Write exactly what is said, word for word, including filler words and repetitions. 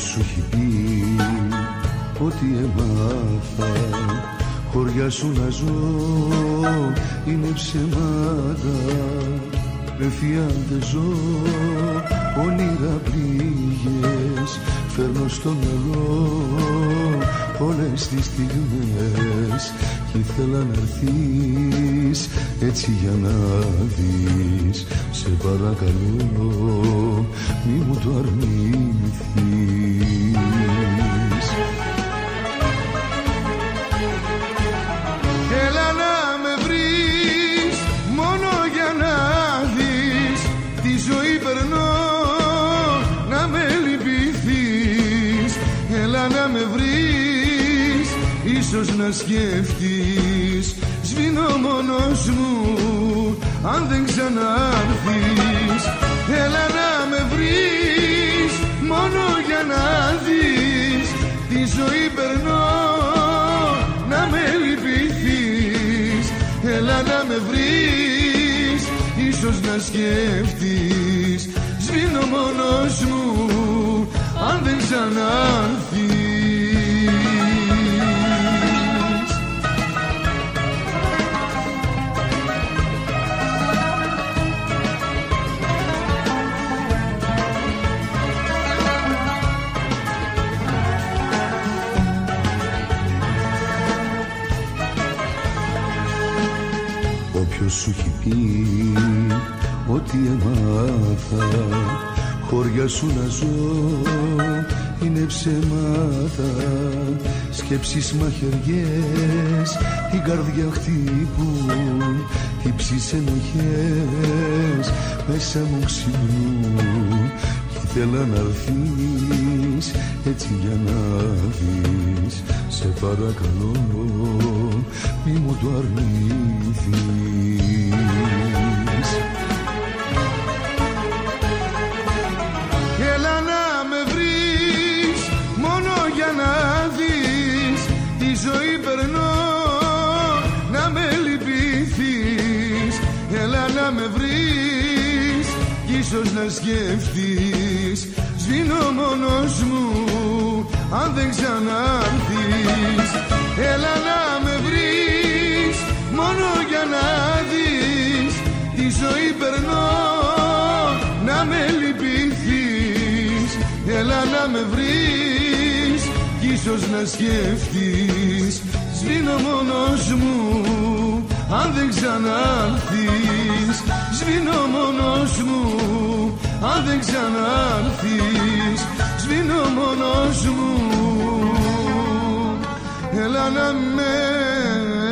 σου έχει πει ότι έμαθα χωριά σου να ζω είναι ψεμάτα. Με φιάδες ζω, όνειρα πληγές φέρνω στο μυαλό όλες τις στιγμές κι ήθελα να έρθεις έτσι για να δεις. Σε παρακαλώ μη μου το αρνηθείς. Έλα να με βρεις μόνο για να δεις τη ζωή περνώ να με λυπηθείς. Έλα να με βρεις ίσως να σκέφτεις σβήνω μόνος μου αν δεν ξανάρθεις. Έλα να με βρεις μόνο για να δεις τη ζωή περνώ να με λυπηθείς. Έλα να με βρεις ίσως να σκέφτεις σβήνω μόνος μου αν δεν ξανάρθεις. Όποιος σου έχει πει ότι έμαθα χώρια σου να ζω είναι ψεμάτα. Σκέψεις μαχαιριές την καρδιά χτυπούν, τύψεις ενοχές μέσα μου ξυπνούν κι ήθελα να έρθεις έτσι για να δεις. Σε παρακαλώ μη μου το αρνηθείς. Έλα να με βρεις μόνο για να δεις τη ζωή περνώ να με λυπηθείς. Έλα να με βρεις κι ίσως να σκέφτεις σβήνω μόνος μου αν δεν ξανάρθεις. Έλα να με βρεις μόνο για να δεις τη ζωή περνώ να με λυπηθείς. Έλα να με βρεις κι ίσως να σκέφτεις σβήνω μόνος μου αν δεν ξανάρθεις. Σβήνω μόνος μου αν δεν ξανάρθεις. Σβήνω μόνος μου. Έλα να με